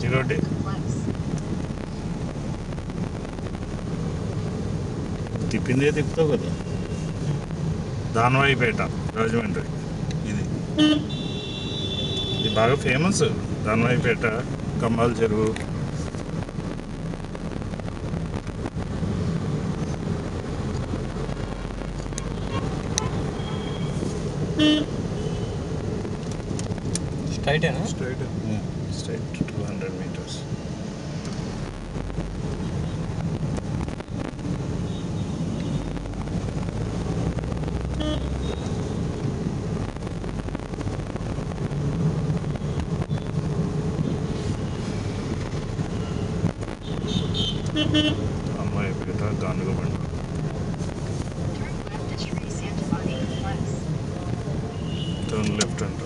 ఇదొకటి తిప్పిందే తిప్పుతావు కదా. దానవాయిపేట రాజమండ్రి. ఇది బాగా ఫేమస్. దానవాయిపేట, కమ్మాల చెరువు. Straight 200 meters. Ammayipeta, Ganugabanda. Turn left అంట.